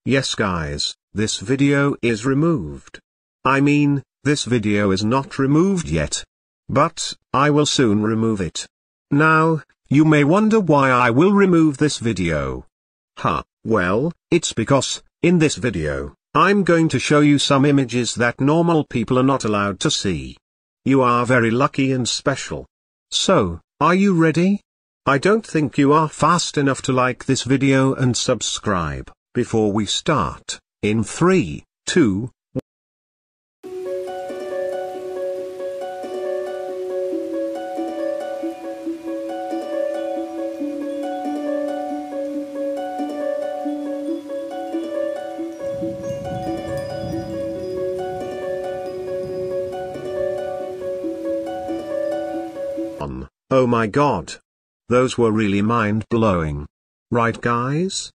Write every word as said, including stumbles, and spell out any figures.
Yes guys, this video is removed. I mean, this video is not removed yet. But, I will soon remove it. Now, you may wonder why I will remove this video. Huh, well, it's because, in this video, I'm going to show you some images that normal people are not allowed to see. You are very lucky and special. So, are you ready? I don't think you are fast enough to like this video and subscribe. Before we start, in three, two, one. Oh my god. Those were really mind-blowing. Right guys?